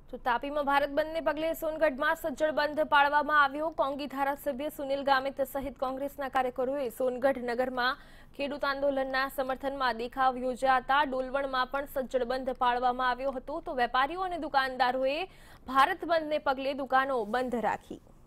તો તાપીમાં ભારત બંધને પગલે સોનગઢમાં સજ્જડ બંધ પાળવામાં આવ્યો। કોંગી ધારાસભ્ય સુનિલ ગામિત સહિત કોંગ્રેસના કાર્યકરોએ સોનગઢ નગરમાં ખેડૂત આંદોલનના સમર્થનમાં દેખાવ યોજ્યા હતા। ડોલવણમાં પણ સજ્જડ બંધ પાળવામાં આવ્યો હતો। તો વેપારીઓ અને દુકાનદારોએ ભારત બંધને પગલે દુકાનો બંધ રાખી।